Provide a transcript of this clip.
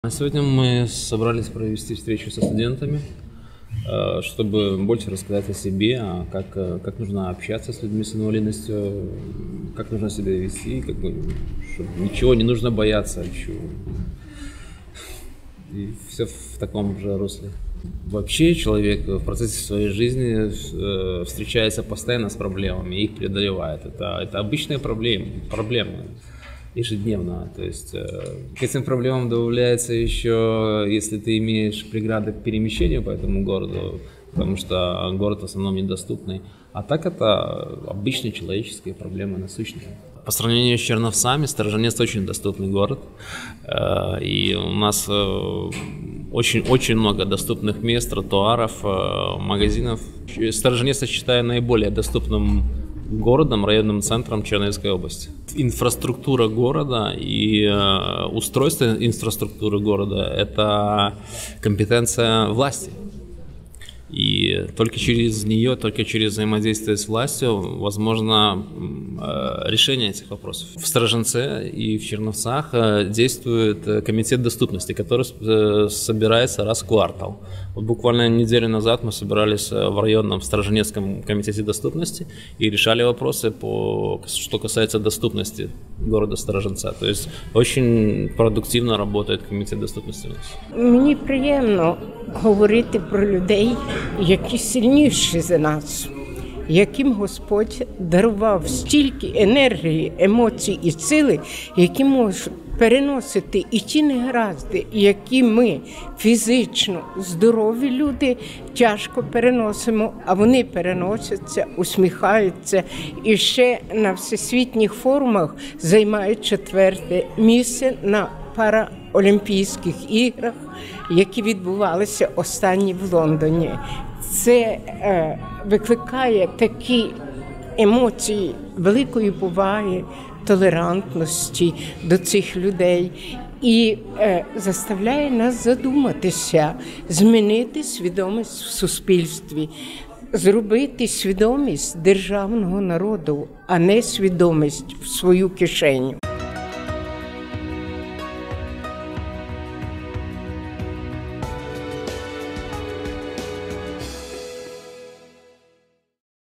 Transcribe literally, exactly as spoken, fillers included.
Сегодня мы собрались провести встречу со студентами, чтобы больше рассказать о себе, как, как нужно общаться с людьми с инвалидностью, как нужно себя вести, как бы, чтобы ничего не нужно бояться. И все в таком же русле. Вообще человек в процессе своей жизни встречается постоянно с проблемами и их преодолевает. Это, это обычные проблемы, проблемы ежедневно. То есть к этим проблемам добавляется еще, если ты имеешь преграды к перемещению по этому городу, потому что город в основном недоступный. А так это обычные человеческие проблемы насущные. По сравнению с Черновцами, Сторожинец очень доступный город. И у нас очень-очень много доступных мест, тротуаров, магазинов. Сторожинец я считаю наиболее доступным городом, районным центром Черниговской области. Инфраструктура города и э, устройство инфраструктуры города – это компетенция власти. И только через нее, только через взаимодействие с властью возможно э, решение этих вопросов. В Сторожинце и в Черновцах э, действует комитет доступности, который э, собирается раз в квартал. Вот буквально неделю назад мы собирались в районном Сторожинецком комитете доступности и решали вопросы, по, что касается доступности города Сторожинца. То есть очень продуктивно работает комітет доступності у нас. Мені приємно говорити про людей, які сильніші за нас, яким Господь дарував стільки енергії, емоцій і сили, які можуть переносити і ті негаразди, які ми фізично здорові люди тяжко переносимо, а вони переносяться, усміхаються і ще на всесвітніх форумах займають четверте місце на Параолімпійських іграх, які відбувалися останні в Лондоні. Це е, викликає такі емоції великої поваги, толерантності до цих людей і е, заставляє нас задуматися, змінити свідомість в суспільстві, зробити свідомість державного народу, а не свідомість в свою кишеню.